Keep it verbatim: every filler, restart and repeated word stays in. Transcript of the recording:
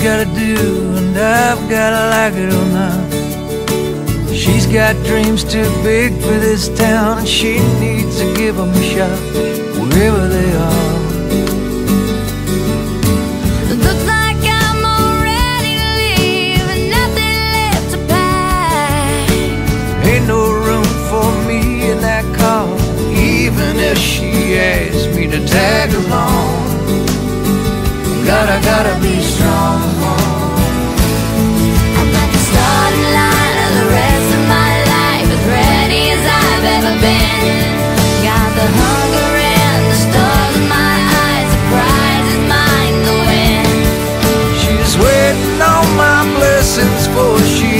gotta do, and I've gotta like it or not. She's got dreams too big for this town, and she needs to give them a shot wherever they are. It looks like I'm all ready to leave and nothing left to pack. Ain't no room for me in that car, even if she asks me to tag along. Gotta, gotta be strong. I'm at the starting line of the rest of my life, as ready as I've ever been. Got the hunger and the stars in my eyes, the prize is mine to win. She's waiting on my blessings for she